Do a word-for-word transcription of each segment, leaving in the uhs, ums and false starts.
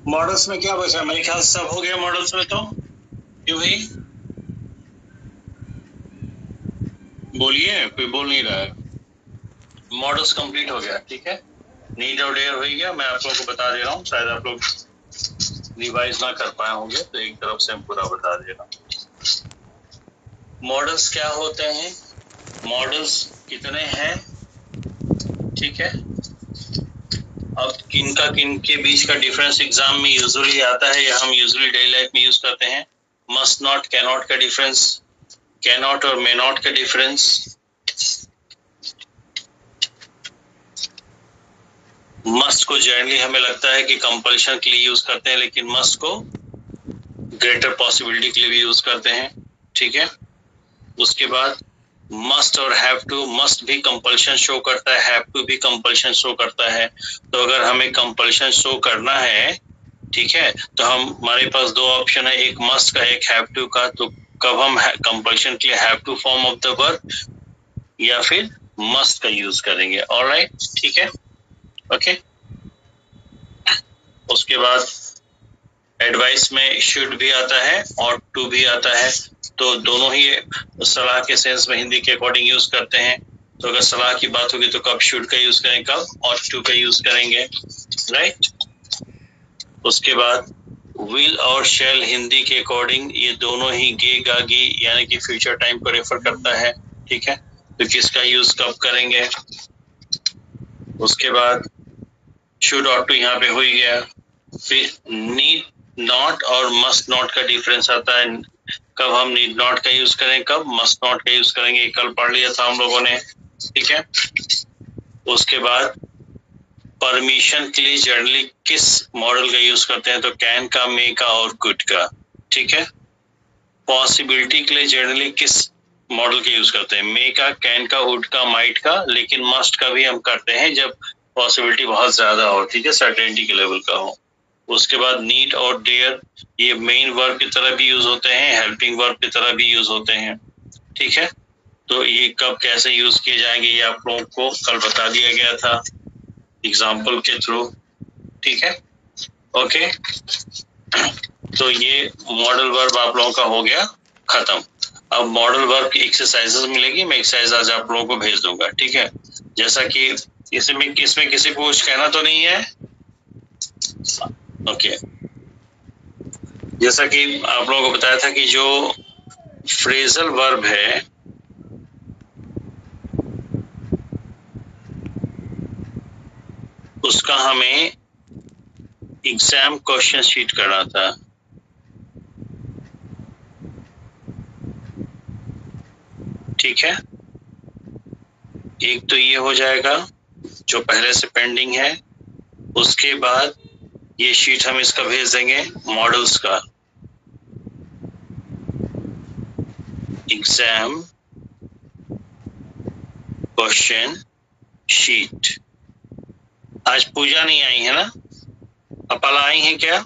Models में क्या बचा? मेरे ख्याल से सब हो गया मॉडल्स में। तो क्यों भाई बोलिए, कोई बोल नहीं रहा है। मॉडल्स कंप्लीट हो गया, ठीक है। नीड और डेयर हो गया। मैं आप लोगों को बता दे रहा हूँ, शायद आप लोग रिवाइज ना कर पाए होंगे, तो एक तरफ से हम पूरा बता दे रहा हूँ। मॉडल्स क्या होते हैं, मॉडल्स कितने हैं, ठीक है। अब किनका किन के बीच का डिफरेंस एग्जाम में यूजुअली आता है, या हम यूजुअली डेली लाइफ में यूज करते हैं। मस्ट नॉट, कैन नॉट का डिफरेंस, कैन नॉट और मे नॉट का डिफरेंस। मस्ट को जनरली हमें लगता है कि कंपल्शन के लिए यूज करते हैं, लेकिन मस्ट को ग्रेटर पॉसिबिलिटी के लिए भी यूज करते हैं, ठीक है। उसके बाद मस्ट और हैव टू, मस्ट भी कंपल्शन शो करता है, हैव टू भी कंपल्शन शो करता है। तो अगर हमें कंपल्शन शो करना है, ठीक है, तो हम हमारे पास दो ऑप्शन है, एक मस्ट का, एक हैव टू का। तो कब हम कंपल्शन के लिए have to form of the verb या फिर मस्ट का यूज करेंगे। ऑलराइट, ठीक है, ओके। उसके बाद एडवाइस में शुड भी आता है और टू भी आता है, तो दोनों ही सलाह के सेंस में हिंदी के अकॉर्डिंग यूज करते हैं। तो अगर सलाह की बात होगी तो कब शुड का यूज करेंगे, कब और टू का यूज करेंगे, राइट। उसके बाद विल और शैल हिंदी के अकॉर्डिंग ये दोनों ही गे गागी यानी कि फ्यूचर टाइम को रेफर करता है, ठीक है। तो किसका यूज कब करेंगे। उसके बाद शुड और टू यहाँ पे हो ही गया। फिर नीड नॉट और मस्ट नॉट का डिफरेंस आता है, कब हम नीड नॉट का यूज करें, कब मस्ट नॉट का यूज करेंगे, कल पढ़ लिया था हम लोगों ने, ठीक है। उसके बाद परमिशन के लिए जनरली किस मॉडल का यूज करते हैं, तो कैन का, मे का और कुड का, ठीक है। पॉसिबिलिटी के लिए जनरली किस मॉडल का यूज करते हैं, मे का, कैन का, वुड का, माइट का, लेकिन मस्ट का भी हम करते हैं जब पॉसिबिलिटी बहुत ज्यादा हो, ठीक है, सर्टेनिटी के लेवल का हो। उसके बाद नीड और डेयर ये मेन वर्ब की तरह भी यूज होते हैं, हेल्पिंग वर्ब की तरह भी यूज होते हैं, ठीक है। तो ये कब कैसे यूज किए जाएंगे ये आप लोगों को कल बता दिया गया था एग्जाम्पल के थ्रू, ठीक है, ओके। तो ये मॉडल वर्ब आप लोगों का हो गया खत्म। अब मॉडल वर्ब की एक्सरसाइजेस मिलेगी, मैं एक्सरसाइज आज आप लोगों को भेज दूंगा, ठीक है। जैसा कि इसमें इसमें किसी को कुछ कहना तो नहीं है, ओके। जैसा कि आप लोगों को बताया था कि जो फ्रेजल वर्ब है उसका हमें एग्जाम क्वेश्चन शीट करना था, ठीक है। एक तो ये हो जाएगा जो पहले से पेंडिंग है, उसके बाद ये शीट हम इसका भेज देंगे मॉडल्स का एग्जाम क्वेश्चन शीट। आज पूजा नहीं आई है ना, अपाला आई है क्या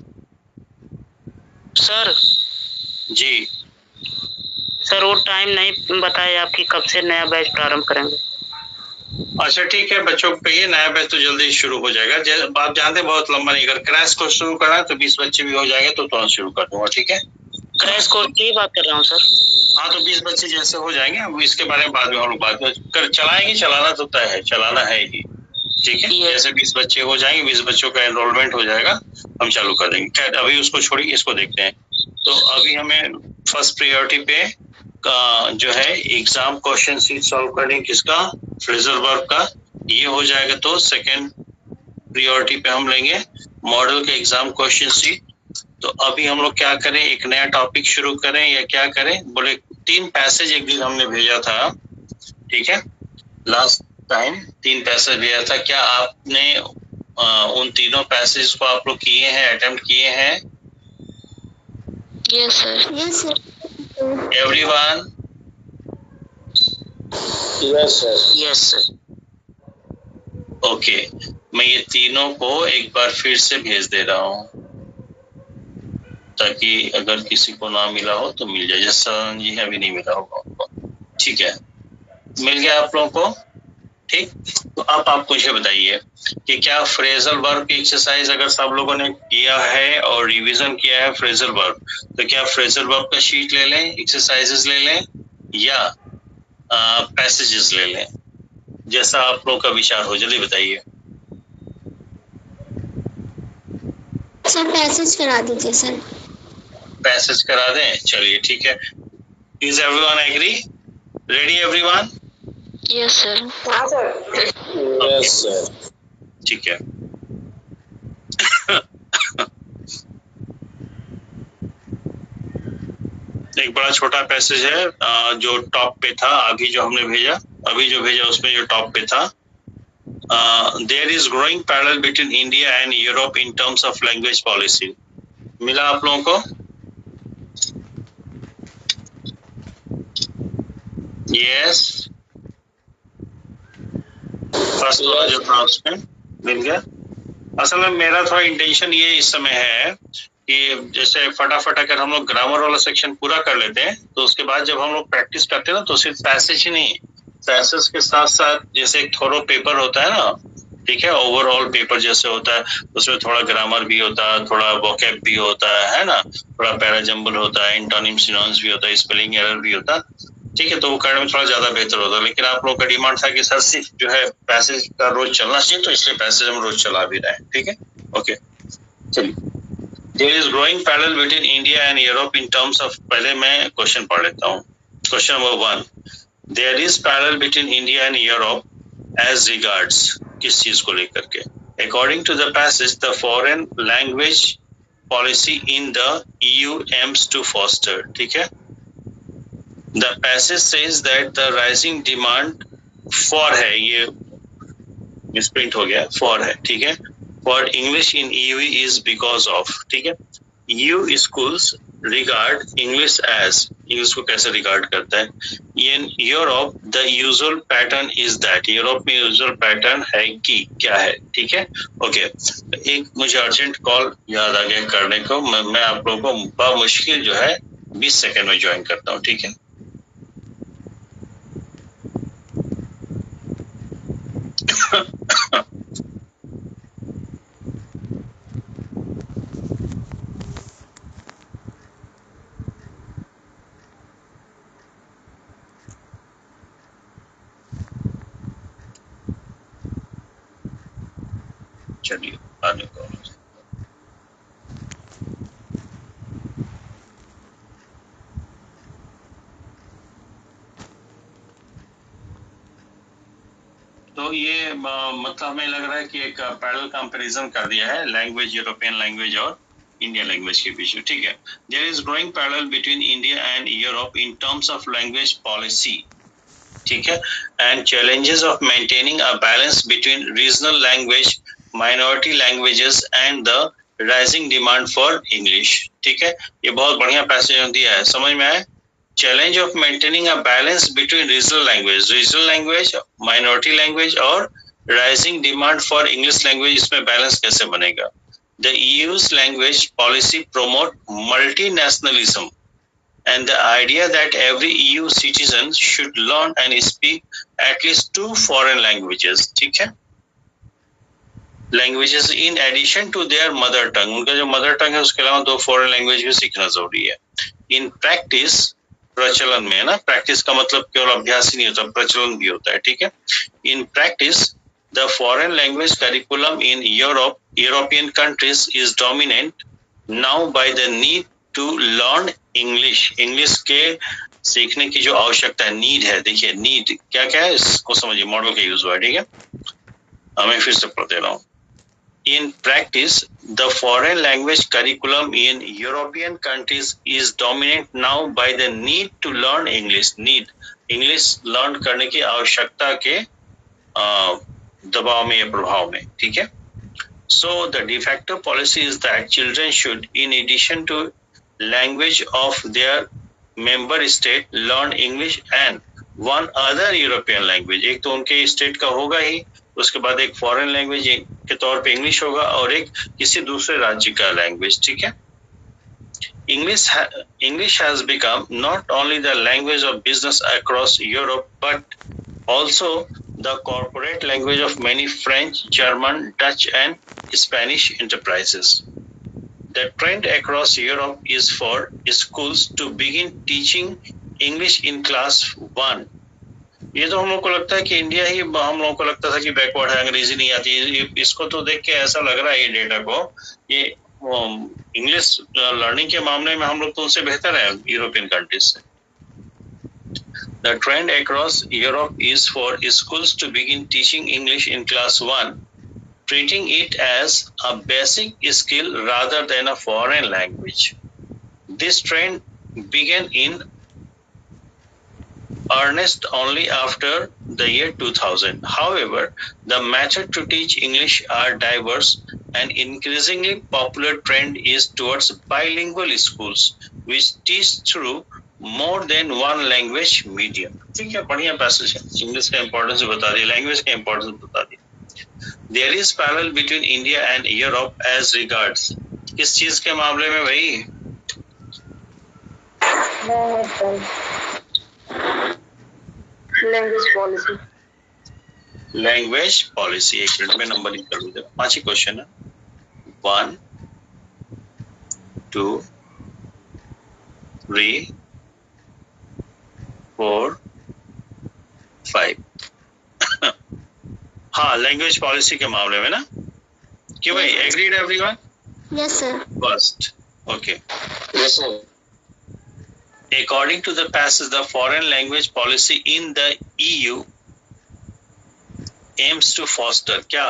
सर? जी सर वो टाइम नहीं बताए आपकी, कब से नया बैच प्रारंभ करेंगे। अच्छा ठीक है, बच्चों को कहिए नया बैच तो जल्दी शुरू हो जाएगा। आप जानते हैं बहुत लंबा नहीं, अगर क्रैश कोर्स शुरू करना है तो बीस बच्चे भी हो जाएंगे तो तुरंत शुरू कर दूंगा, ठीक है। क्रैश कोर्स की बात कर रहा हूँ सर। हाँ तो बीस बच्चे जैसे हो जाएंगे, अब इसके बारे में बाद में हम लोग बात कर चलाएंगे, चलाना तो तय है, चलाना है ही, ठीक है। जैसे बीस बच्चे हो जाएंगे, बीस बच्चों का एनरोलमेंट हो जाएगा, हम चालू कर देंगे। खैर अभी उसको छोड़िए, इसको देखते हैं। तो अभी हमें फर्स्ट प्रायोरिटी पे का जो है एग्जाम क्वेश्चन शीट सॉल्व करने, किसका, फ्रेजल वर्ब का, ये हो जाएगा। तो सेकेंड प्रायोरिटी पे हम लेंगे मॉडल के एग्जाम क्वेश्चन शीट। तो अभी हम लोग क्या करें, एक नया टॉपिक शुरू करें या क्या करें, बोले तीन पैसेज एक दिन हमने भेजा था, ठीक है, लास्ट टाइम तीन पैसेज भेजा था। क्या आपने आ, उन तीनों पैसेज को आप लोग किए हैं, अटेम्प्ट किए हैं? Yes sir. Yes sir. Everyone? Yes sir. Yes sir. Okay, मैं ये तीनों को एक बार फिर से भेज दे रहा हूँ ताकि अगर किसी को ना मिला हो तो मिल जाए। जैसा जी अभी नहीं मिला होगा, ठीक है, मिल गया आप लोगों को। ठीक, तो अब आप मुझे बताइए कि क्या फ्रेजल वर्ब की एक्सरसाइज अगर सब लोगों ने किया है और रिवीजन किया है फ्रेजल वर्ब, तो क्या फ्रेजल वर्ब का शीट ले लें, एक्सरसाइजेस ले लें या पैसेजेस ले लें, जैसा आप लोगों का विचार हो, जल्दी बताइए। सर पैसेज करा दीजिए सर। पैसेज करा दें, चलिए ठीक है। Is everyone agree? Ready everyone? Yes sir. हाँ सर। यस सर, ठीक है। एक बड़ा छोटा पैसेज है जो टॉप पे था, अभी जो हमने भेजा अभी जो भेजा उसमें जो टॉप पे था, there is growing parallel between India and Europe in terms of language policy. मिला आप लोगों को? यस, फर्स्ट वाला जो था उसमें मिल गया। असल में मेरा थोड़ा इंटेंशन ये इस समय है कि जैसे फटाफट अगर हम लोग ग्रामर वाला सेक्शन पूरा कर लेते हैं तो उसके बाद जब हम लोग प्रैक्टिस करते हैं ना, तो सिर्फ पैसेज ही नहीं, पैसेज के साथ साथ जैसे एक थोरो पेपर होता है ना, ठीक है, ओवरऑल पेपर जैसे होता है, उसमें थोड़ा ग्रामर भी होता है, थोड़ा वोकैब भी होता है है ना, थोड़ा पैराजम्बल होता है, एंटोनिम सिनोनिम्स भी होता है, स्पेलिंग एरर भी होता है, ठीक है, तो वो करने में थोड़ा ज्यादा बेहतर होता है। लेकिन आप लोगों का डिमांड था कि सर सिर्फ जो है पैसेज का रोज चलना चाहिए, तो इसलिए पैसेज हम रोज चला भी रहे हैं, ठीक है, ओके। चलिए, there is growing parallel between India and Europe in terms of, पहले मैं क्वेश्चन पढ़ लेता हूँ। Question number one, there is parallel between India and Europe as regards, किस चीज को लेकर के? According to the passage the foreign language policy in the EU aims to foster, ठीक है। The passage says that the rising demand for है, ये misprint हो गया, for है, ठीक है, for English in E U is because of, ठीक है। E U schools regard English as, English को कैसे regard करता है? In Europe the usual pattern is that, Europe में usual pattern है कि क्या है, ठीक है, ओके। एक मुझे अर्जेंट कॉल याद आ गया करने को, मैं, मैं आप लोगों को बामुश्किल जो है बीस सेकंड में ज्वाइन करता हूँ, ठीक है। चलिए आने को, तो ये मतलब हमें लग रहा है कि एक पैरेलल कंपैरिजन कर दिया है लैंग्वेज, यूरोपियन लैंग्वेज और इंडियन लैंग्वेज के बीच में, ठीक है। There is growing parallel between India and Europe in terms of language policy, ठीक है, and challenges of maintaining a balance between regional language, minority languages and the rising demand for English, ठीक है। ये बहुत बढ़िया पैसेज दिया है, समझ में आया? Challenge of maintaining a balance between regional language, regional language, minority language और rising demand for English language, इसमें बैलेंस कैसे बनेगा? The EU's language policy promote multinationalism and the idea that every E U citizen should learn and speak at least two foreign languages, ठीक है, languages in addition to their mother tongue, उनका जो mother tongue है उसके अलावा दो foreign language भी सीखना जरूरी है। इन प्रैक्टिस, प्रचलन में ना, प्रैक्टिस का मतलब केवल अभ्यास ही नहीं होता, प्रचलन भी होता है, ठीक है। In practice the foreign language curriculum in Europe, European countries is dominant now by the need to learn English, English के सीखने की जो आवश्यकता है, नीड है, देखिए नीड क्या क्या है इसको समझिए, मॉडल का यूज हुआ है, ठीक है। मैं फिर से पढ़ दे रहा हूँ। In practice, the foreign language curriculum in European countries is dominated now by the need to learn English. Need, English learn करने की आवश्यकता के दबाव में या प्रभाव में, ठीक है। So the de facto policy is that children should, in addition to language of their member state, learn English and one other European language. एक तो उनके स्टेट का होगा ही, उसके बाद एक फॉरेन लैंग्वेज के तौर पे इंग्लिश होगा और एक किसी दूसरे राज्य का लैंग्वेज, ठीक है। English English has become not only the language of business across Europe but also the corporate language of many French, German, Dutch and Spanish enterprises. The trend across Europe is for schools to begin teaching English in class one. ये तो हम लोग को लगता है कि India ही, हम लोगों को लगता था कि बैकवर्ड है, अंग्रेजी नहीं आती। इसको तो देख के ऐसा लग रहा है ये डेटा को, ये इंग्लिश लर्निंग के मामले में हम लोग तो उनसे बेहतर है यूरोपियन कंट्रीज से। The trend across Europe is for schools to begin teaching English in class one, treating it as a basic skill rather than a foreign language. This trend began in earnest only after the year two thousand. However, the method to teach English are diverse. An increasingly popular trend is towards bilingual schools, which teach through more than one language medium. ठीक है, बढ़िया passage है। English का importance बता दिया, language का importance बता दिया। There is parallel between India and Europe as regards किस चीज के मामले में भाई? Language policy. लैंग्वेज पॉलिसी, एक मिनट में नंबरिंग कर लूँ। पांच ही क्वेश्चन है, one two three four five. हाँ, लैंग्वेज पॉलिसी के मामले में ना, क्यों भाई? Agreed everyone? Yes sir. First, okay. Yes sir. According to the passage, the foreign language policy in the E U aims to foster क्या?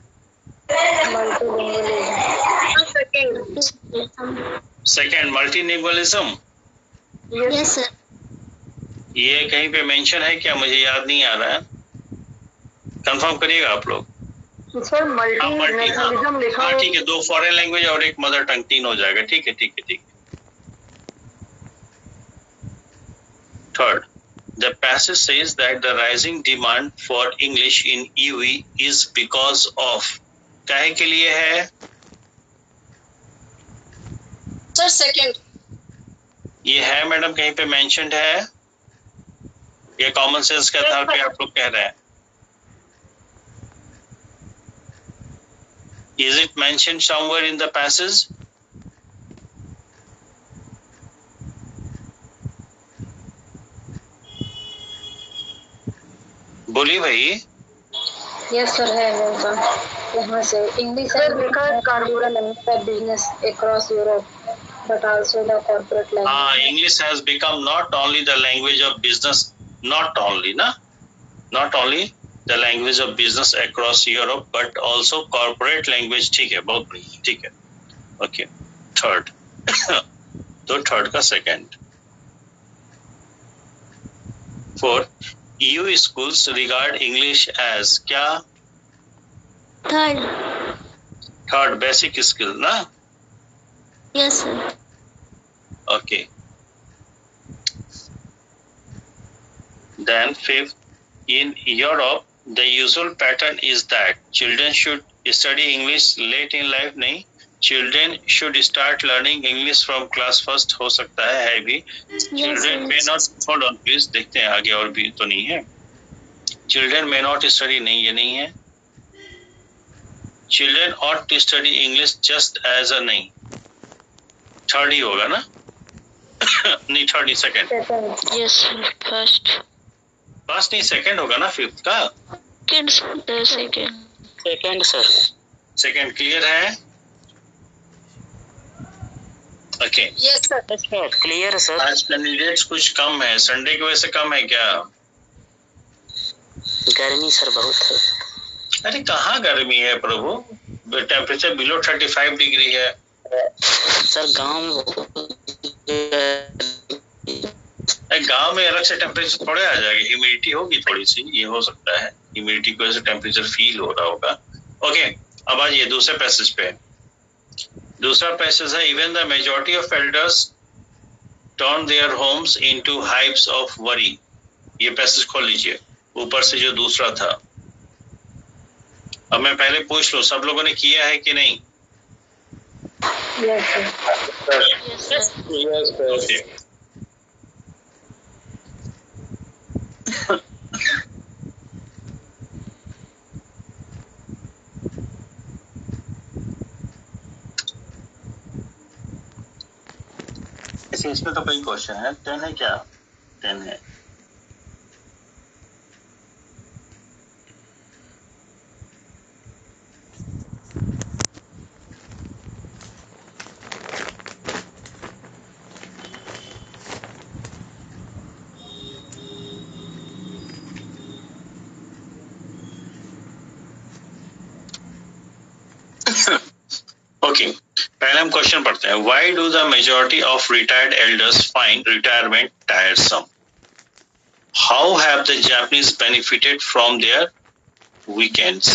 Second, multilingualism. Yes sir. ये कहीं पे मेंशन है क्या? मुझे याद नहीं आ रहा है, कंफर्म करिएगा आप लोग। सर मल्टीनेशनलिज्म लिखा हाँ ठीक है, दो फॉरेन लैंग्वेज और एक मदर टंग, तीन हो जाएगा। ठीक है ठीक है ठीक है। Third, the passage says that the rising demand for English in E U is because of, काहे के लिए है? Sir second. ये है मैडम, कहीं पे मेंशन्ड है? ये कॉमन सेंस के आधार पे आप लोग कह रहे हैं? Is it mentioned somewhere in the passage? बोलिए भाई। यस सर है वैसा, यहाँ से English business across Europe but also the corporate language. हाँ, English has become not only the language of business, not only ना, not only the language of business across Europe but also corporate language. ठीक है, बहुत बढ़िया, ठीक है, okay. Third तो third का second. Fourth, E U schools regard English as क्या? थर्ड। थर्ड, बेसिक स्किल ना? Yes sir. Okay. Then fifth, in Europe, the usual pattern is that children should study English late in life. नहीं, children should start learning English from class first, हो सकता है, है भी। Children may not, hold on please, देखते हैं आगे और भी तो नहीं है। Children may not study, नहीं ये नहीं है। Children ought to study English just as a, नहीं, थर्ड ही होगा ना? नहीं, थर्ड नहीं, सेकंड। Yes first. फर्स्ट नहीं, सेकंड होगा ना फिफ्थ का? Second second sir. Second clear है? Okay. Yes sir. Clear sir. आज कैंडिडेट्स कुछ कम है, संडे की वजह से कम है क्या? गर्मी सर बहुत है। अरे कहाँ गर्मी है प्रभु, temperature below thirty five degree है सर। गांव में गांव में अलग से टेम्परेचर थोड़े आ जाएगा, ह्यूमिडिटी होगी थोड़ी सी, ये हो सकता है ह्यूमिडिटी की वजह से टेम्परेचर फील हो रहा होगा। ओके, अब आइए दूसरे पैसेज पे। दूसरा पैसेज है, even the majority of elders turn their homes into hives of worry. ये पैसेज खोल लीजिए, ऊपर से जो दूसरा था। अब मैं पहले पूछ लूं, सब लोगों ने किया है कि नहीं? Yes sir. ओके। देखिए इसमें तो कई क्वेश्चन है। टेन है क्या? टेन है। ओके, पहले हम क्वेश्चन पढ़ते हैं। Why do the majority of retired elders find retirement tiresome? How have the Japanese benefited from their weekends?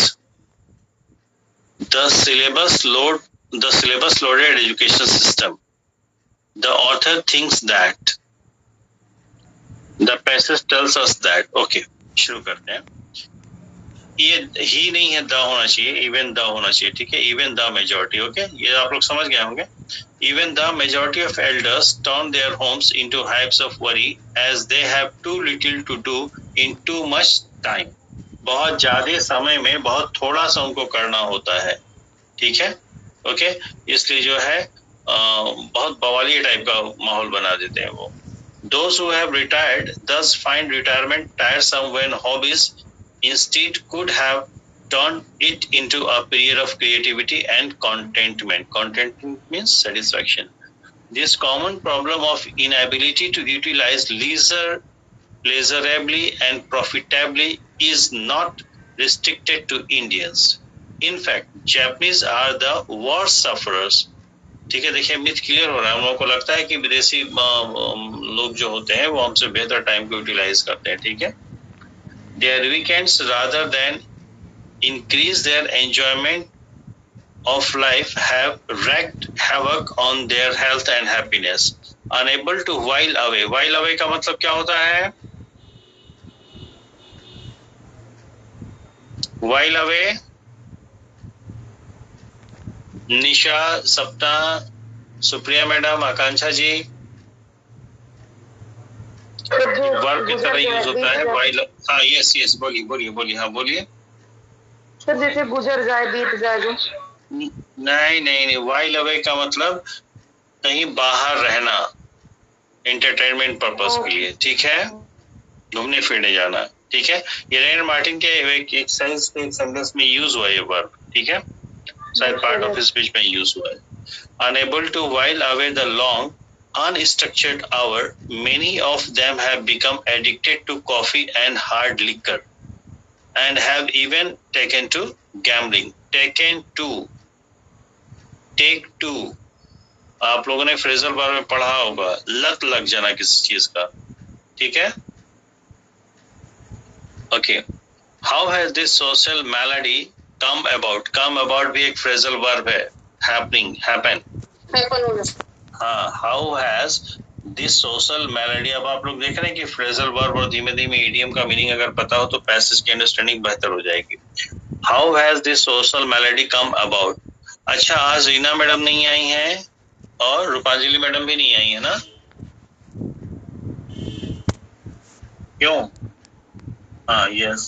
The syllabus load the syllabus loaded education system. The author thinks that. The passage tells us that. Okay, शुरू करते हैं। ये ही नहीं है, the होना चाहिए, even the होना चाहिए, ठीक है। इवन द मेजॉरिटी, ओके, ये आप लोग समझ गए होंगे। Even the majority of elders turn their homes into hives of worry as they have too little to do in too much time. बहुत ज्यादा समय में बहुत थोड़ा सा उनको करना होता है, ठीक है, ओके। इसलिए जो है आ, बहुत बवाली टाइप का माहौल बना देते हैं वो। Those who have retired thus find retirement tiresome when hobbies instead could have turned it into a period of creativity and contentment. Contentment means satisfaction. This common problem of inability to utilize leisure pleasurably and profitably is not restricted to Indians. In fact, Japanese are the worst sufferers. ठीक है, देखिए myth clear हो रहा है। हम लोगों को लगता है कि विदेशी लोग जो होते हैं वो हमसे बेहतर टाइम को यूटिलाइज करते हैं, ठीक है। Their weekends rather than increase their enjoyment of life have wreaked havoc on their health and happiness. Unable to while away. While away का मतलब क्या होता है? while away Nisha, Sapna, Supriya madam, Akanksha ji, verb की तरह यूज होता है वाइल। हाँ, यस यस, बोलिए बोलिए बोलिए, हाँ बोलिए। सर जैसे गुजर जाए, बीत जाए जो। नहीं नहीं नहीं, वाइल अवे का मतलब कहीं बाहर रहना, एंटरटेनमेंट पर्पस के लिए, ठीक है, घूमने फिरने जाना, ठीक है। ये रेन मार्टिन के एक सेंस के एक सेंटेंस में यूज हुआ है ये वर्ब, ठीक है, शायद पार्ट ऑफ स्पीच में यूज हुआ है। Unable to while away the long, unstructured hour, many of them have become addicted to coffee and hard liquor, and have even taken to gambling. Taken to, take to, आप लोगों ने phrasal बार में पढ़ा होगा, लत लग जाना किसी चीज का, ठीक है। Okay, how has this social malady come about? Come about भी एक फ्रेजल वर्ब है। हैपनिंग, हैपन, हाँ, how has this social melody. अब आप लोग देख रहे हैं कि फ्रेजल वर्ब और धीमे धीमे इडियम का मीनिंग अगर पता हो तो पैसेज की अंडरस्टैंडिंग बेहतर हो जाएगी। How has this social melody come about. अच्छा, आज रीना मैडम नहीं आई हैं और रूपांजलि मैडम भी नहीं आई है ना, क्यों? हाँ, यस,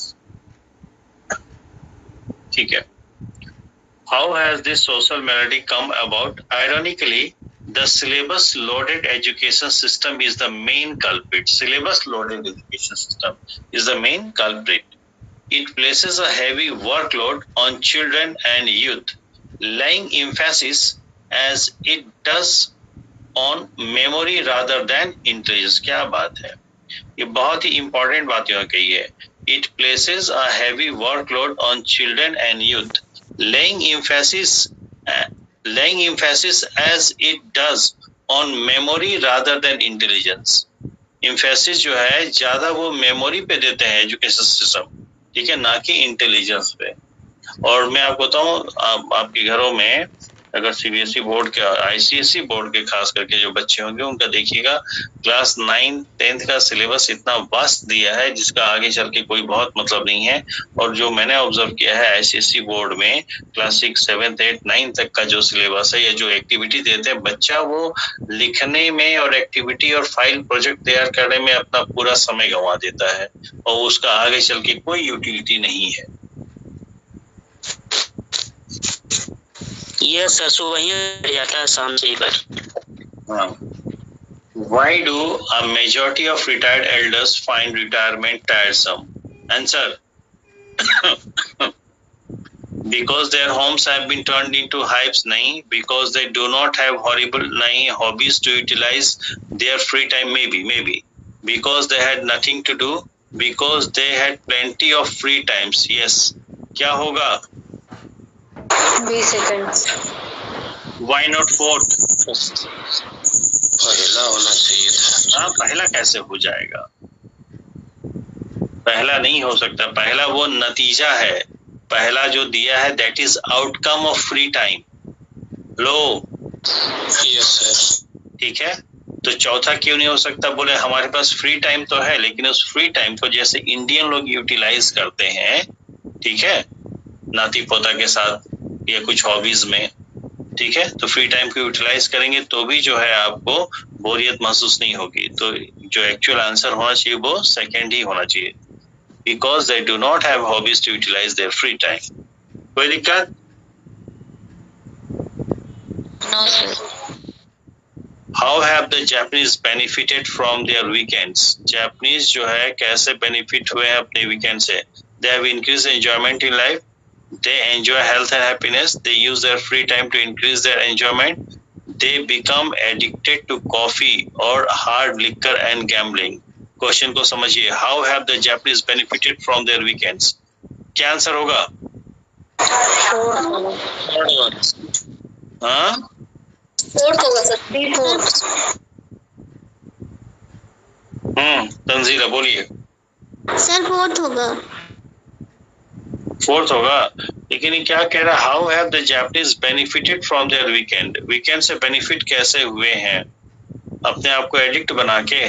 ठीक है। How has this social malady come about? Ironically, the syllabus-loaded education system is the main culprit. Syllabus-loaded education system is the main culprit. It places a heavy workload on children and youth, laying emphasis as it does on memory rather than intelligence. क्या बात है, ये बहुत ही important बात यहाँ कही है। It places a heavy workload on children and youth, laying emphasis uh, laying emphasis as it does on memory rather than intelligence. emphasis जो है ज्यादा वो मेमोरी पे देते हैं एजुकेशन सिस्टम, ठीक है, ना कि इंटेलिजेंस पे। और मैं आपको बताऊं, आप, आपके घरों में अगर सीबीएसई बोर्ड के, आईसीएसई बोर्ड के खास करके जो बच्चे होंगे उनका देखिएगा, क्लास नाइन टेंथ का सिलेबस इतना वास्ट दिया है जिसका आगे चल के कोई बहुत मतलब नहीं है। और जो मैंने ऑब्जर्व किया है आईसीएसई बोर्ड में class six seventh eight nine तक का जो सिलेबस है या जो एक्टिविटी देते हैं, बच्चा वो लिखने में और एक्टिविटी और फाइल प्रोजेक्ट तैयार करने में अपना पूरा समय गंवा देता है और उसका आगे चल के कोई यूटिलिटी नहीं है। ये सर सुबह ही जाता है, शाम से ही पर। हाँ, Why do a majority of retired elders find retirement tiresome? Answer. Because their homes have been turned into hives. nahi, because they do not have horrible nahi hobbies to utilize their free time. Maybe maybe because they had nothing to do, because they had plenty of free times. Yes, क्या होगा? B second. Why not fourth? पहला होना चाहिए था। हाँ, पहला कैसे हो जाएगा? पहला नहीं हो सकता। पहला वो नतीजा है, पहला जो दिया है that is outcome of free time. लो, यस सर। ठीक है, तो चौथा क्यों नहीं हो सकता? बोले हमारे पास फ्री टाइम तो है, लेकिन उस फ्री टाइम को जैसे इंडियन लोग यूटिलाइज करते हैं, ठीक है, नाती पोता के साथ या कुछ हॉबीज में, ठीक है, तो फ्री टाइम को यूटिलाइज करेंगे तो भी जो है आपको बोरियत महसूस नहीं होगी। तो जो एक्चुअल आंसर होना चाहिए वो सेकेंड ही होना चाहिए, because they do not have hobbies to utilize their free time. कोई दिक्कत? No sir. How have the Japanese benefited from their weekends? Japanese जो है कैसे बेनिफिट हुए हैं अपने वीकेंड से? They have increase enjoyment in life, they enjoy health and happiness, they use their free time to increase their enjoyment, they become addicted to coffee or hard liquor and gambling. Question को समझिए, how have the Japanese benefited from their weekends? क्या answer होगा? Third one. हाँ, fourth होगा sir. B fourth. हम्म तंजीला बोलिए। Sir fourth होगा। Fourth होगा, लेकिन ये क्या कह रहा है? How have the Japanese benefited from their weekend? Weekend से बेनिफिट कैसे हुए हैं? अपने आप को एडिक्ट बना के?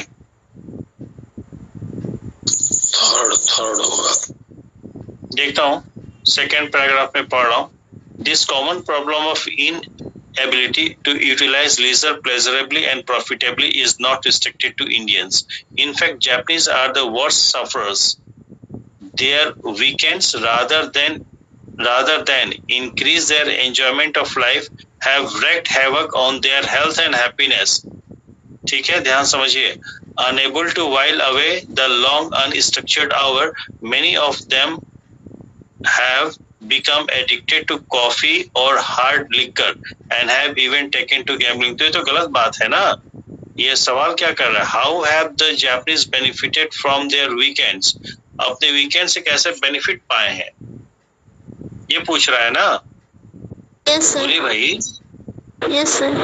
थर्ड थर्ड होगा। देखता हूँ, सेकेंड पैराग्राफ में पढ़ रहा हूँ। This common problem of in ability to utilize leisure pleasurably and profitably is not restricted to Indians. In fact, Japanese are the worst sufferers. Their weekends, rather than rather than increase their enjoyment of life, have wreaked havoc on their health and happiness. ठीक है, ध्यान समझिए। Unable to while away the long unstructured hour, many of them have become addicted to coffee or hard liquor and have even taken to gambling. तो ये तो गलत बात है ना। ये सवाल क्या कर रहा है? How have the Japanese benefited from their weekends? अपने वीकेंड से कैसे बेनिफिट पाए हैं, ये पूछ रहा है ना। Yes sir. बोलिए भाई। Yes sir.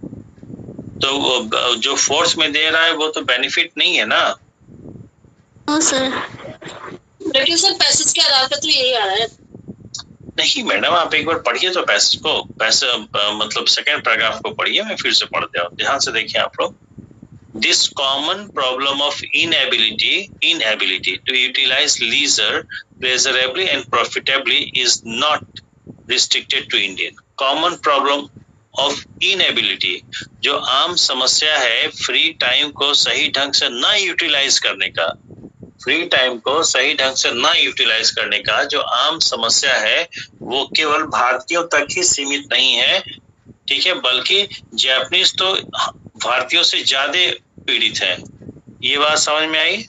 तो जो फोर्स में दे रहा है वो तो बेनिफिट नहीं है ना। No sir. लेकिन सर पैसेज के आधार पर तो यही आ रहा है। नहीं मैडम, आप एक बार पढ़िए तो पैसेज को, पैसे मतलब सेकेंड पैराग्राफ को पढ़िए, मैं फिर से पढ़ते हूँ, ध्यान से देखिए आप लोग। This common problem of inability inability to utilize leisure pleasurably and profitably is not restricted to Indian. Common problem of inability, जो आम समस्या है फ्री टाइम को सही ढंग से ना यूटिलाइज करने का, फ्री टाइम को सही ढंग से ना यूटिलाइज करने का जो आम समस्या है, वो केवल भारतीयों तक ही सीमित नहीं है, ठीक है, बल्कि जापानीज तो भारतीयों से ज्यादा पीड़ित है। ये बात समझ में आई?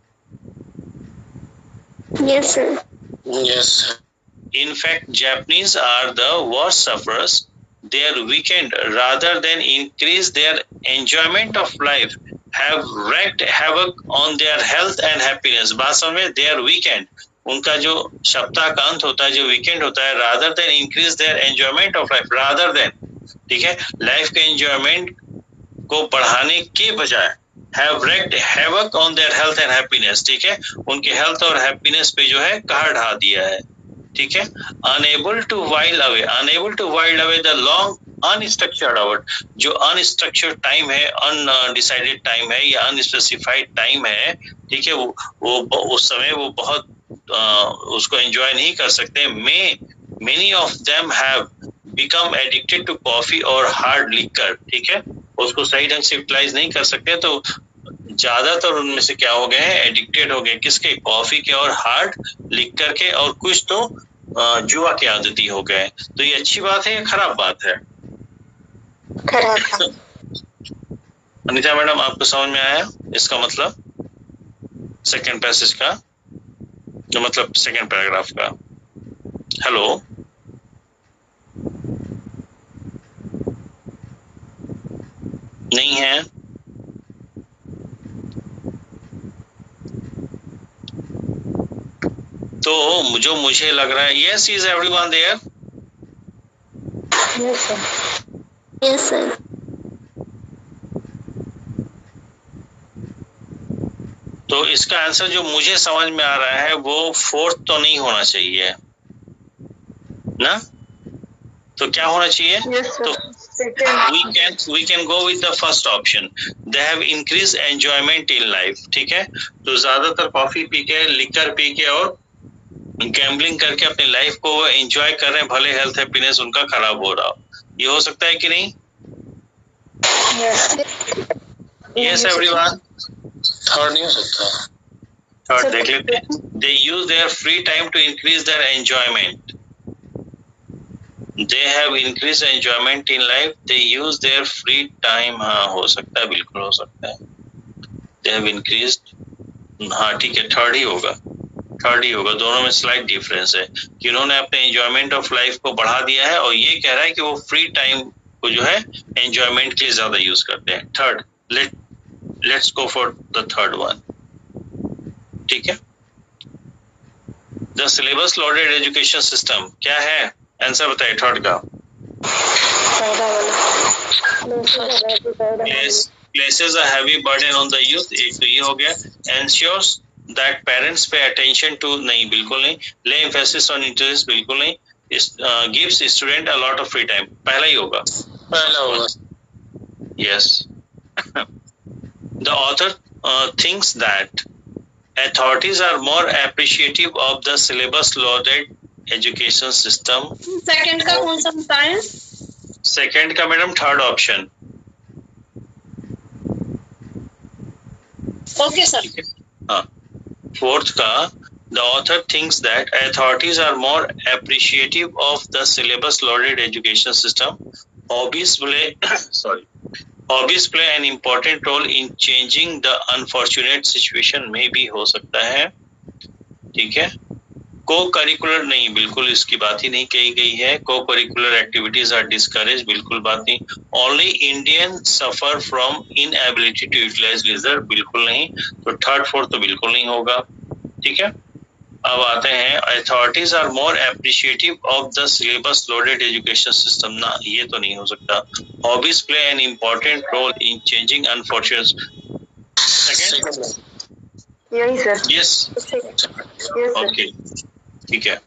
Yes sir. Yes. In fact, Japanese are the worst sufferers. Their weekend, rather than increase their enjoyment of life, have wreaked havoc on their health and happiness. बात समझ में? Their weekend, उनका जो सप्ताह का अंत होता है, जो वीकेंड होता है, rather than increase their enjoyment of life, rather than, ठीक है, लाइफ के एंजॉयमेंट को बढ़ाने के बजाय have wreaked havoc on their health and happiness, ठीक है, उनके हेल्थ और हैप्पीनेस पे जो है कहर ढा दिया है, ठीक है। Unable to while away, unable to while away the long unstructured hour, जो unstructured टाइम है, undecided टाइम है या unspecified टाइम है, ठीक है, वो, वो उस समय वो बहुत आ, उसको एंजॉय नहीं कर सकते। May many of them have become addicted to coffee or hard liquor, ठीक है, उसको सही ढंग से यूटिलाइज नहीं कर सकते, तो ज्यादातर उनमें से क्या हो गए हैं? एडिक्टेड हो गए। किसके? कॉफी के और हार्ड लिकर के, और कुछ तो जुआ के आदती हो गए। तो ये अच्छी बात है या खराब बात है? खराब। अनीता मैडम, आपको समझ में आया इसका मतलब? सेकेंड पैसेज का जो मतलब सेकेंड पैराग्राफ का। हेलो, नहीं है? तो जो मुझे लग रहा है, yes is everyone there? Yes sir. Yes sir. तो इसका आंसर जो मुझे समझ में आ रहा है वो फोर्थ तो नहीं होना चाहिए ना, तो क्या होना चाहिए? यस तो we can we can go with the first option. They have increased enjoyment in life. ठीक है, तो ज्यादातर कॉफी पी के, लिकर पी के और गैम्बलिंग करके अपनी लाइफ को वो एंजॉय कर रहे हैं, भले हेल्थ हैप्पीनेस उनका खराब हो रहा हो। ये हो सकता है कि नहीं? Yes everyone. थर्ड नहीं हो सकता। थर्ड देख लेते हैं। They use their free time to increase their enjoyment. They have increased enjoyment in life. They use their free time. हाँ, हो सकता है, बिल्कुल हो सकता है। They have increased. हाँ ठीक है, थर्ड ही होगा, थर्ड ही होगा। दोनों में स्लाइट डिफरेंस है कि उन्होंने अपने एंजॉयमेंट ऑफ लाइफ को बढ़ा दिया है और ये कह रहा है कि वो फ्री टाइम को जो है एंजॉयमेंट के लिए ज्यादा यूज करते हैं। Third, let let's go for the third one. ठीक है, the syllabus loaded education system क्या है? आंसर बताइए थर्ड का। Places a heavy burden on the youth, एक तो ये हो गया। Ensures that parents pay attention to, नहीं बिल्कुल नहीं। Lay emphasis on interest, बिल्कुल नहीं। Is, uh, gives student a lot of free time, पहला ही होगा। पहला होगा। Yes. The author uh, thinks that authorities are more appreciative of the syllabus loaded education system. Second का कौन सा बताएं? सेकंड का madam third option. Okay sir. हाँ, फोर्थ का the author thinks that authorities are more appreciative of the syllabus loaded education system. Hobbies play sorry hobbies play an important role in changing the unfortunate situation में भी हो सकता है। ठीक है, को करिकुलर नहीं, बिल्कुल इसकी बात ही नहीं कही गई है। को करिकुलर एक्टिविटीज आर डिस्करेज, बिल्कुल बात नहीं। Only Indian suffer from inability to utilize leisure, बिल्कुल नहीं। तो थर्ड फोर्थ तो बिल्कुल नहीं होगा। ठीक है, अब आते हैं authorities are more appreciative of the syllabus loaded education system, ना ये तो नहीं हो सकता। Hobbies play an important role in changing unfortunate. Second, यही सर। यस, ओके ठीक है।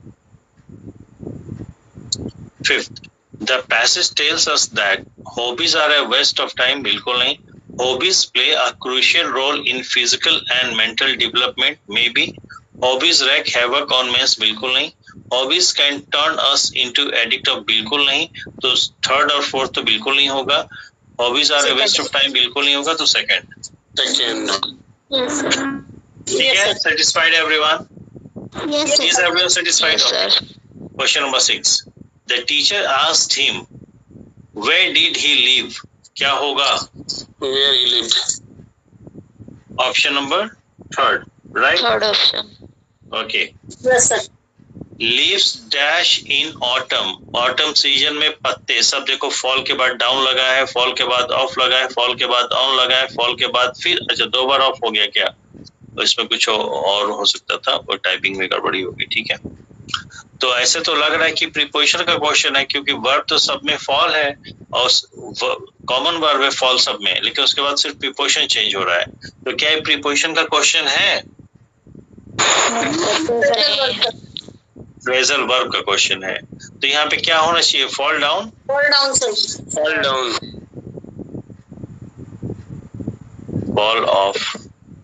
Fifth, the passage tells us that hobbies are a waste of time, बिल्कुल नहीं। Hobbies play a crucial role in physical and mental development, maybe. Hobbies wreak havoc on men's, बिल्कुल नहीं। Hobbies can turn us into addict of, बिल्कुल नहीं। तो third और fourth तो बिल्कुल नहीं होगा। Hobbies are a waste of time, बिल्कुल नहीं होगा। तो सेकंड। सेकंड। Yes sir. ठीक है, satisfied everyone? Yes Is sir. everyone satisfied? Yes, sir. Question number six. The teacher asked him, where did he live? क्या होगा? Where he lived. Option number third, right? Third option. Okay. Yes sir. Leaves dash in autumn. Autumn season में पत्ते सब देखो, fall के बाद down लगा है, फॉल के बाद ऑफ लगा है, फॉल के बाद ऑन लगा है, फॉल के बाद फिर, अच्छा दो बार ऑफ हो गया क्या? तो इसमें कुछ और हो सकता था, और टाइपिंग में गड़बड़ी होगी। ठीक है, तो ऐसे तो लग रहा है कि प्रीपोजिशन का क्वेश्चन है, क्योंकि वर्ब तो सब में फॉल है और कॉमन वर्ब है फॉल सब में, लेकिन उसके बाद सिर्फ प्रीपोजिशन चेंज हो रहा है। तो क्या ये प्रीपोजिशन का क्वेश्चन है? फ्रेजल वर्ब का क्वेश्चन है। तो यहाँ पे क्या होना चाहिए? Fall down. Fall down sir. Fall down. Fall off.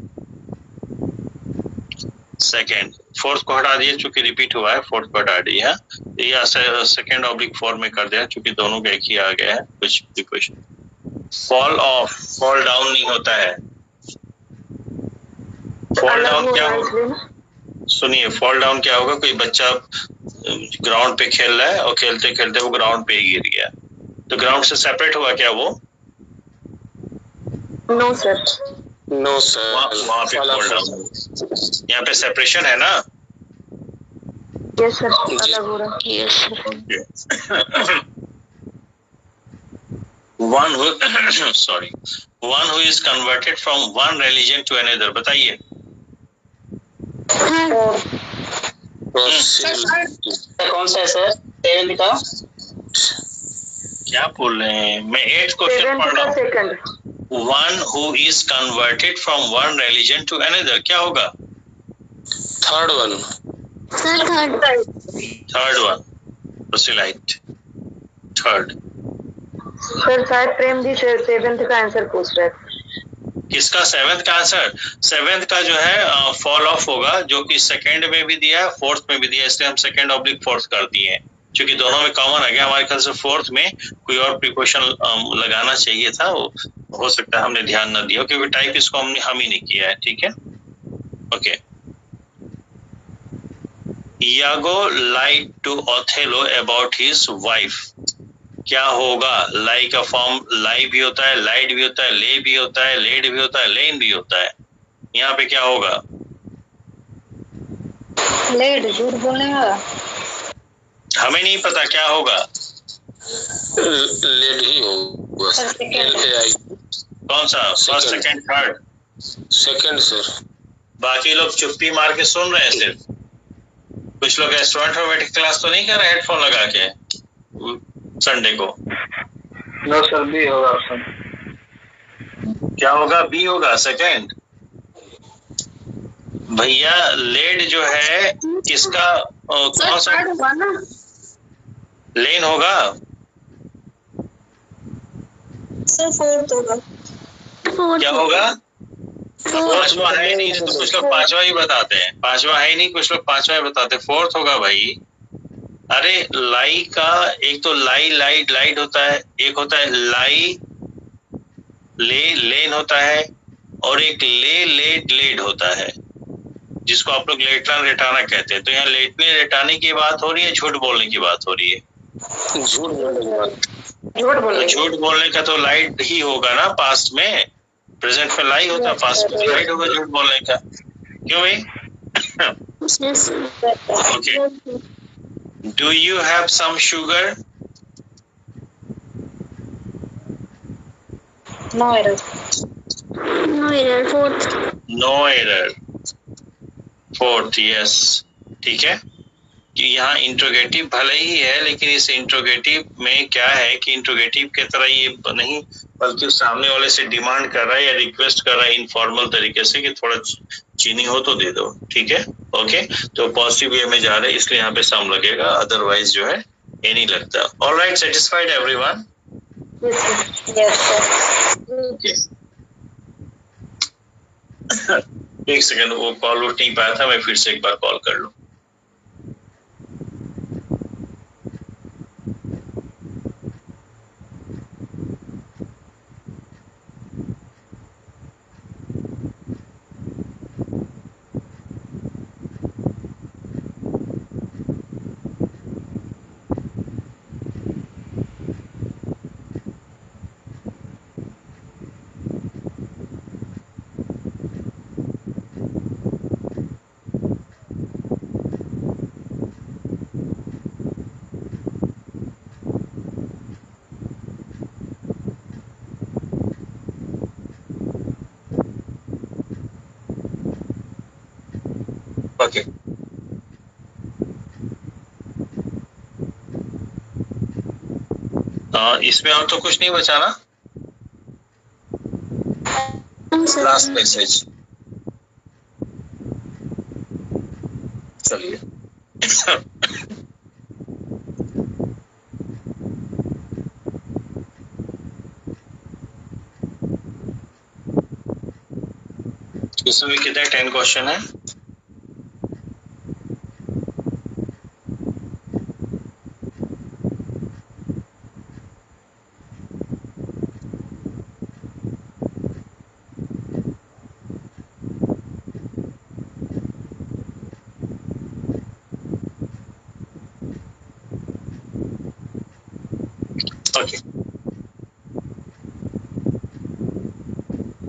Second, fourth को हटा दिया चूंकि रिपीट हुआ है, फोर्थ को हटा दिया। या सेकेंड ऑब्लिक फॉर्म में कर दिया चूंकि दोनों का एक ही आ गया है कुछ preposition. Fall off, fall down नहीं होता है। फॉल डाउन क्या होगा? सुनिए, फॉल डाउन क्या होगा? कोई बच्चा ग्राउंड पे खेल रहा है और खेलते खेलते वो ग्राउंड पे गिर गया, तो ग्राउंड से सेपरेट हुआ क्या वो? No sir. नो सर, वहाँ पे fall down। यहाँ पे सेपरेशन है ना? यस सर, अलग हो रहा। Yes sir. Okay. One who sorry, one who is converted from one religion to another, बताइए। कौन सा है सर? सेवेंथ का? क्या बोल रहे हैं? मैं एट्थ क्वेश्चन पढ़ रहा हूँ। Second. One who is converted from one religion to another, क्या होगा? Third one. Sir third. Third one, proselyte, third। Sir शायद प्रेम जी सेवेंथ का आंसर पूछ रहे थे। किसका? सेवेंथ का आंसर? सेवेंथ का जो है फॉल ऑफ होगा, जो कि सेकंड में भी दिया है, फोर्थ में भी दिया है, इसलिए हम सेकंड ऑब्लिक फोर्थ कर दिए हैं, क्योंकि दोनों में कॉमन आ गया। हमारे ख्याल से फोर्थ में कोई और प्रिपोजिशन लगाना चाहिए था, वो हो सकता है हमने ध्यान न दिया, क्योंकि टाइप इसको हमने हम ही नहीं किया है। ठीक है, okay. Iago lied to Othello about his wife, क्या होगा? लाई का फॉर्म लाई भी होता है, लाइड भी होता है, ले भी होता है, लेड भी होता है, लेन भी होता है। यहाँ पे क्या होगा? लेड, झूठ बोलने वाला। हमें नहीं पता क्या होगा। लेड ही होगा। कौन सा? First, second, third? Second sir. बाकी लोग चुप्पी मार के सुन रहे हैं सिर्फ। कुछ लोग स्टूडेंट मैथमेटिक्स क्लास तो नहीं कर रहे हेडफोन लगा के संडे को? नो सर, बी होगा ऑप्शन। क्या होगा? बी होगा, सेकंड। भैया लेड जो है किसका? कौन सा? होगा ना? लेन होगा। सर फोर्थ होगा। क्या होगा? फोर्थ में है नहीं, तो कुछ लोग पांचवा ही बताते हैं। पांचवा है नहीं, कुछ लोग पांचवा ही बताते हैं। फोर्थ होगा भाई। अरे लाई का एक तो लाई लाइट लाइट होता है, एक होता है लाई ले लेन होता है, और एक ले लेट लेड होता है, जिसको आप लोग लेटना लेटाना कहते हैं। तो यहाँ लेटने लेटाने की बात हो रही है, झूठ बोलने की बात हो रही है? झूठ बोलने की बात। झूठ बोलने तो झूठ बोलने का तो लाइट ही होगा ना पास्ट में। प्रेजेंट में लाई होता, पास्ट में लाइट होगा झूठ बोलने का। क्यों भाई? Okay. Do you have some sugar? No error. No error, fourth. No error, fourth, yes. ठीक है, कि यहाँ इंट्रोगेटिव भले ही है, लेकिन इस इंट्रोगेटिव में क्या है कि इंट्रोगेटिव के तरह ये नहीं, बल्कि सामने वाले से डिमांड कर रहा है या रिक्वेस्ट कर रहा है इनफॉर्मल तरीके से कि थोड़ा चीनी हो तो दे दो। ठीक है, ओके। तो पॉजिटिव वे में जा रहे हैं, इसलिए यहाँ पे सम लगेगा, अदरवाइज जो है ये नहीं लगता। Alright, satisfied everyone? Yes sir. Okay. एक सेकंड, वो कॉल उठ नहीं पाया था, मैं फिर से एक बार कॉल कर लूं। ओके, हाँ, इसमें और तो कुछ नहीं बचा ना? लास्ट मैसेज, चलिए। इसमें कितने टेन क्वेश्चन है? ओके,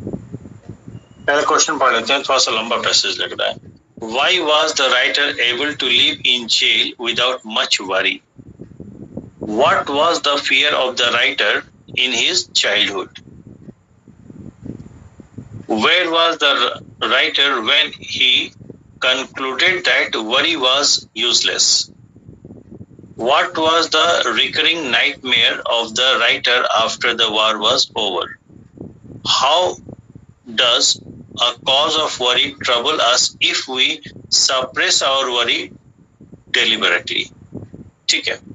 पहले क्वेश्चन पढ़ लेते हैं, थोड़ा सा लंबा पैसेज लग रहा है. Why was the writer able to live in jail without much worry? What was the fear of the writer in his childhood? Where was the writer when he concluded that worry was useless? What was the recurring nightmare of the writer after the war was over? How does a cause of worry trouble us if we suppress our worry deliberately? ठीक है.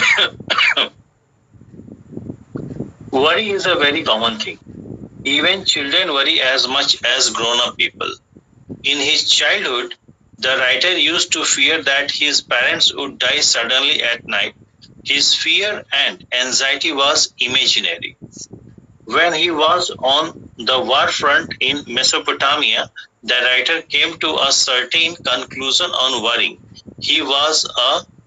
Worry is a very common thing. Even children worry as much as grown-up people. In his childhood, the writer used to fear that his parents would die suddenly at night. His fear and anxiety was imaginary. When he was on the war front in Mesopotamia, the writer came to a certain conclusion on worrying. He was a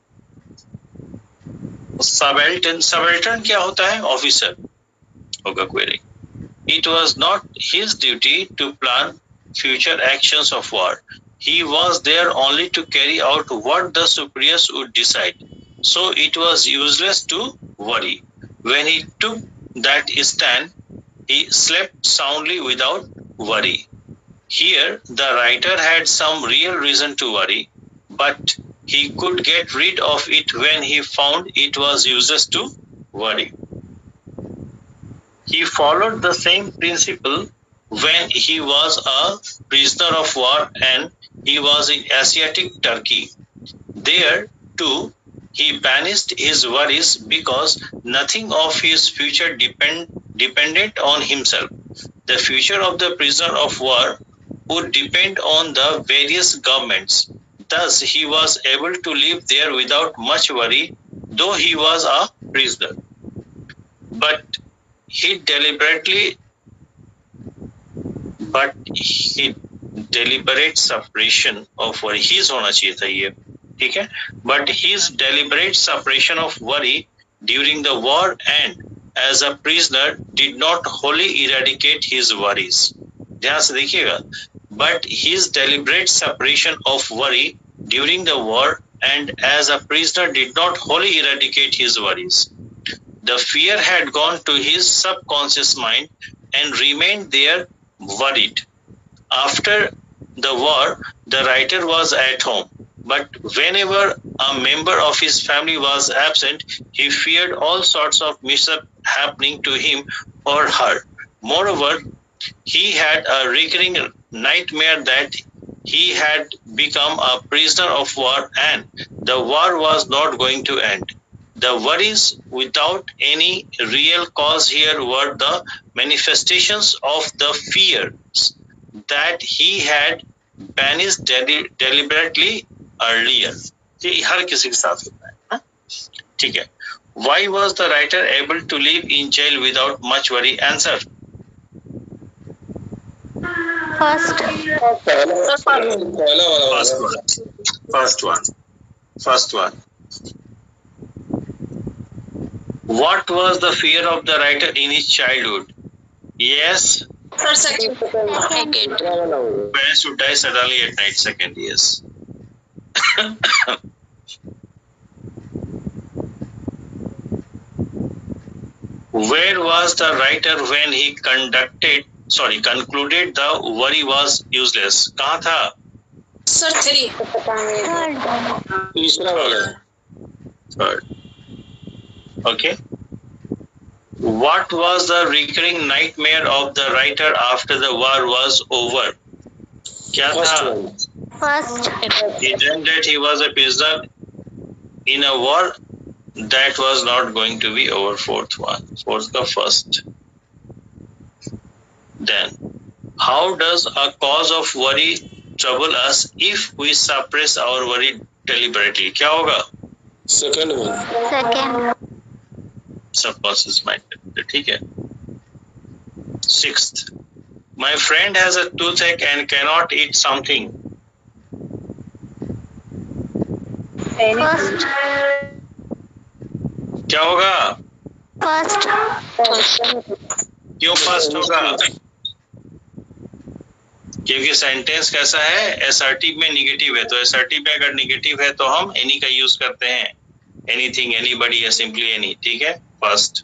subaltern. Subaltern क्या होता है? Officer होगा query. It was not his duty to plan future actions of war. He was there only to carry out what the superiors would decide. So it was useless to worry. When he took that stand, he slept soundly without worry. Here, the writer had some real reason to worry, but he could get rid of it when he found it was useless to worry. He followed the same principle when he was a prisoner of war and he was in Asiatic Turkey. There, too, he banished his worries because nothing of his future depend, depended on himself. The future of the prisoner of war would depend on the various governments. Thus, he was able to live there without much worry, though he was a prisoner. But he deliberately, but he deliberate separation of worry. His होना चाहिए था ये, ठीक है? But his deliberate separation of worry during the war and as a prisoner did not wholly eradicate his worries. ध्यान से देखिएगा. But his deliberate separation of worry during the war and as a prisoner did not wholly eradicate his worries. The fear had gone to his subconscious mind and remained there worried. After the war, the writer was at home, but whenever a member of his family was absent, he feared all sorts of mishap happening to him or her. Moreover, he had a recurring nightmare that he had become a prisoner of war and the war was not going to end. The worries without any real cause here were the manifestations of the fears that he had banished deli- deliberately earlier. ये हर किसी के साथ होता है, हाँ? ठीक है. Why was the writer able to live in jail without much worry? Answer. First. पहला पहला वाला First होगा. one. First one. First one. What was the fear of the writer in his childhood? Yes. Sir, second. Second. दूसरा वाला होगा. Parents would die suddenly at night. Second, yes. Where was the writer when he conducted, sorry, concluded the worry was useless? कहाँ था? Sir, three. तीसरा वाला है. Third. Okay. What was the recurring nightmare of the writer after the war was over? क्या First था? one. First. He dreamed that he was a prisoner in a war that was not going to be over. Fourth one. Fourth the first. Then, how does a cause of worry trouble us if we suppress our worry deliberately? क्या होगा? Second one. Second. Subconscious mind. ठीक है. Sixth. My friend has a toothache and cannot eat something. First. क्या होगा? First. क्यों first होगा? क्योंकि sentence कैसा है, एसर्टिव में निगेटिव है, तो एसर्टिव में अगर निगेटिव है तो हम एनी का यूज करते हैं, एनीथिंग, एनीबॉडी या सिंपली एनी। ठीक है, first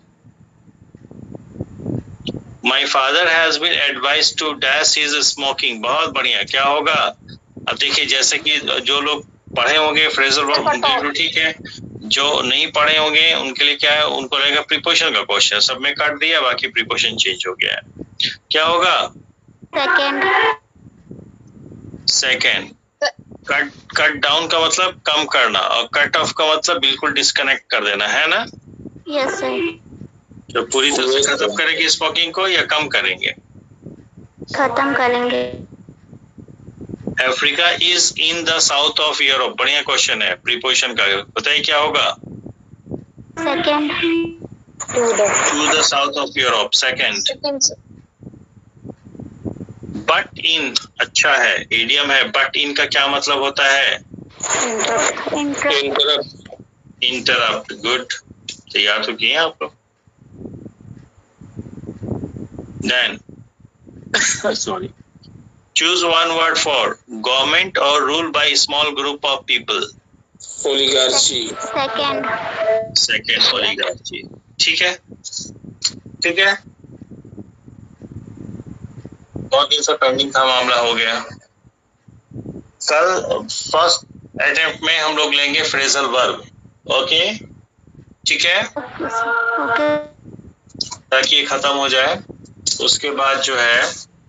my father has been advise to dash his smoking. बहुत बढ़िया, क्या होगा अब देखिए, जैसे कि जो लोग पढ़े होंगे फ्रेजल वर्ब उनके लिए ठीक है, जो नहीं पढ़े होंगे उनके लिए क्या है, उनको रहेगा प्रीपोजिशन का क्वेश्चन। सब में काट दिया, बाकी प्रीपोजिशन चेंज हो गया है। क्या होगा? Second. Second. Cut cut down का मतलब कम करना, और कट ऑफ का मतलब बिल्कुल डिस्कनेक्ट कर देना, है ना? Yes sir. तो पूरी तरह से खत्म करेंगे स्मोकिंग को या कम करेंगे? खत्म करेंगे। Africa is in the south of Europe. बढ़िया क्वेश्चन है, प्रीपोजिशन का बताइए क्या होगा? Second. To the south of Europe. Second. But in, अच्छा है, इडियम है। बट इन का क्या मतलब होता है? इंटरप्ट। इंटरप्ट। गुड, तैयार तो किए आप लोग। Then sorry, choose one word for government और rule by small group of people. Oligarchy. Second. Second, oligarchy. ठीक है, ठीक है, बहुत दिन से पेंडिंग था, मामला हो गया। कल फर्स्ट अटेम्प्ट में हम लोग लेंगे फ्रेजल वर्ब। ओके, ठीक है, ओके। ताकि ये खत्म हो जाए। उसके बाद जो है,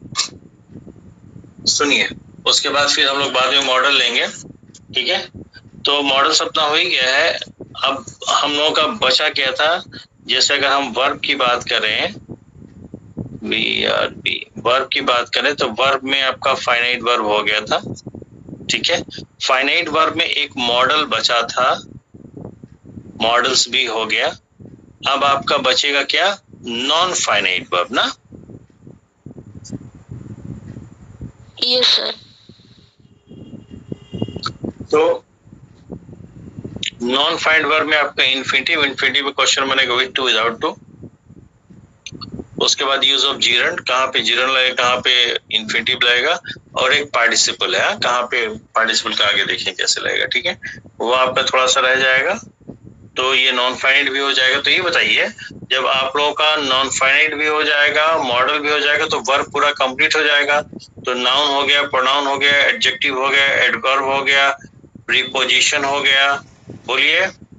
सुनिए, उसके बाद फिर हम लोग बाद में मॉडल लेंगे। ठीक है, तो मॉडल सपना हो ही गया है। अब हम लोगों का बचा क्या था, जैसे अगर हम वर्ब की बात करें, वी आर बी, वर्ब की बात करें तो वर्ब में आपका फाइनाइट वर्ब हो गया था। ठीक है, फाइनाइट वर्ब में एक मॉडल बचा था, मॉडल्स भी हो गया। अब आपका बचेगा क्या? नॉन फाइनाइट वर्ब ना। Yes sir. तो नॉन फाइनाइट वर्ब में आपका इन्फिनिटिव, इन्फिनिटिव में क्वेश्चन बनेगा विद टू विदाउट टू। उसके बाद यूज ऑफ जीरन, कहाँ पे जीरन लगेगा, कहाँ पे इन्फिनिटिव लगेगा, और एक पार्टिसिपल है, कहाँ पे पार्टिसिपल का आगे देखें कैसे लगेगा। ठीक है, वो आपका थोड़ा सा रह जाएगा, तो ये नॉन फाइनाइट भी हो जाएगा। तो ये बताइए, जब आप लोगों का नॉन फाइनाइट भी हो जाएगा, मॉडल भी हो जाएगा, तो वर्ब पूरा कंप्लीट हो जाएगा। तो नाउन हो गया, प्रोनाउन हो गया, एडजेक्टिव हो गया, एडवर्ब हो गया, प्रीपोजिशन हो गया। बोलिए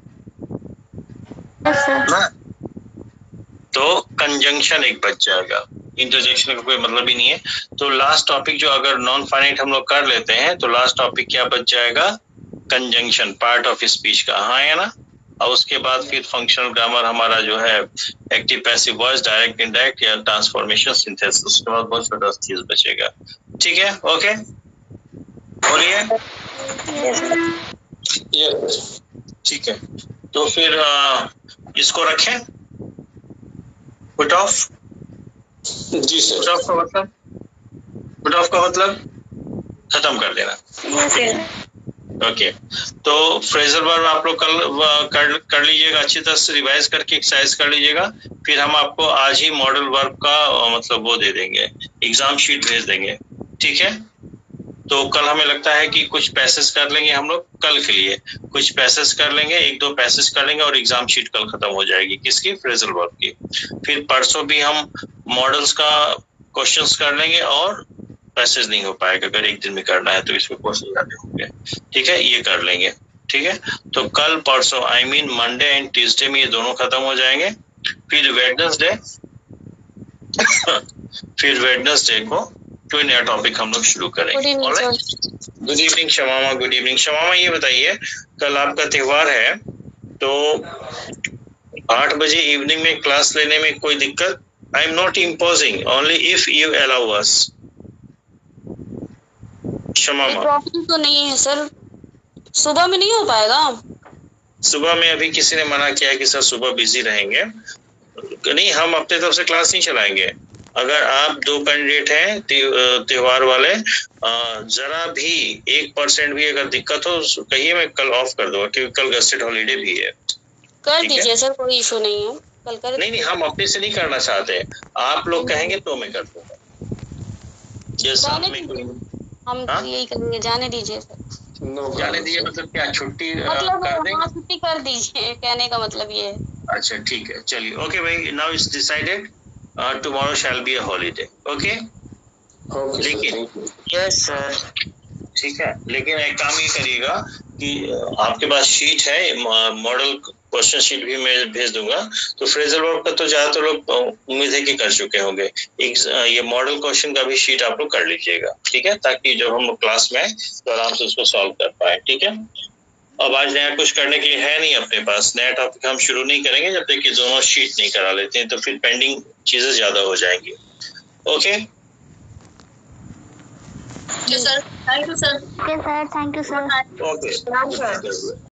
यस सर। ना। तो कंजंक्शन एक बच जाएगा, इंटरजेक्शन का कोई मतलब ही नहीं है। तो लास्ट टॉपिक जो अगर नॉन फाइनाइट हम लोग कर लेते हैं, तो लास्ट टॉपिक क्या बच जाएगा? कंजंक्शन, पार्ट ऑफ स्पीच का। हाँ है ना। और उसके बाद फिर फंक्शनल ग्रामर हमारा जो है, active passive voice, direct indirect या ट्रांसफॉर्मेशन, सिंथेसिस। उसके बाद बहुत छोटा चीज बचेगा। ठीक है, ओके, बोलिए। यस। ठीक है, तो फिर आ, इसको रखें, पुट ऑफ। जी सर। पुट ऑफ का मतलब, पुट ऑफ का मतलब खत्म कर देना। ओके, तो फ्रेजल वर्ब आप लोग कल कर, कर लीजिएगा, अच्छी तरह से रिवाइज करके एक्सरसाइज कर लीजिएगा। फिर हम आपको आज ही मॉडल वर्ब का मतलब वो दे देंगे, एग्जाम शीट भेज देंगे। ठीक है, तो कल हमें लगता है कि कुछ पैसेज कर लेंगे हम लोग, कल के लिए कुछ पैसेज कर लेंगे, एक दो पैसेज कर लेंगे, और एग्जाम शीट कल खत्म हो जाएगी। किसकी? फ्रेजल वर्ब की। फिर परसों भी हम मॉडल्स का क्वेश्चंस कर लेंगे, और पैसेज नहीं हो पाएगा, अगर एक दिन में करना है तो इसमें क्वेश्चन ज्यादा होंगे। ठीक है, ये कर लेंगे। ठीक है, तो कल परसों, I mean Monday and Tuesday में ये दोनों खत्म हो जाएंगे। फिर वेडनेसडे फिर वेडनेसडे को कोई नया टॉपिक हम लोग शुरू करेंगे। Good evening Shamama, good evening Shamama. ये बताइए, कल आपका त्योहार है, तो आठ बजे इवनिंग में क्लास लेने में कोई दिक्कत? I am not imposing, only if you allow us. Shamama, problem तो नहीं है सर, सुबह में नहीं हो पाएगा। सुबह में अभी किसी ने मना किया है कि सर सुबह बिजी रहेंगे। नहीं, हम अपने तरफ से क्लास नहीं चलाएंगे। अगर आप दो कैंडिडेट हैं त्योहार वाले, जरा भी एक परसेंट भी अगर दिक्कत हो कहिए, मैं कल ऑफ कर दूंगा, क्योंकि कल गस्टेड हॉलीडे भी है। कर दीजिए सर, कोई इशू नहीं है, कल कर। नहीं नहीं, हम अपने से नहीं करना चाहते, आप लोग कहेंगे तो मैं कर दूंगा। ये साथ जाने में दीजिए, कोई हम हाँ? यही करेंगे, जाने दीजिए सर। नो जाने दिए मतलब क्या छुट्टी अ, मतलब कर दें? हाँ, छुट्टी कर दीजिए, कहने का मतलब ये है। अच्छा ठीक है, चलिए ओके भाई, now it's decided, tomorrow shall be a holiday. Okay okay sir, लेकिन थैंक यू। Yes sir. ठीक है, लेकिन एक काम ये करिएगा कि अ, आपके पास शीट है, मॉडल क्वेश्चन शीट भी मैं भेज दूंगा, तो फ्रेजल वर्ब का तो ज्यादातर लोग अ, उम्मीद है कि कर चुके होंगे। एक अ, ये मॉडल क्वेश्चन का भी शीट आप लोग कर लीजिएगा, ठीक है, ताकि जब हम क्लास में आए तो आराम से उसको सॉल्व कर पाए। ठीक है, अब आज नया कुछ करने के लिए है नहीं अपने पास, नया टॉपिक हम शुरू नहीं करेंगे जब तक कि दोनों शीट नहीं करा लेते हैं, तो फिर पेंडिंग चीजें ज्यादा हो जाएंगी। Okay sir thank you sir. Okay sir, thank you sir. Okay.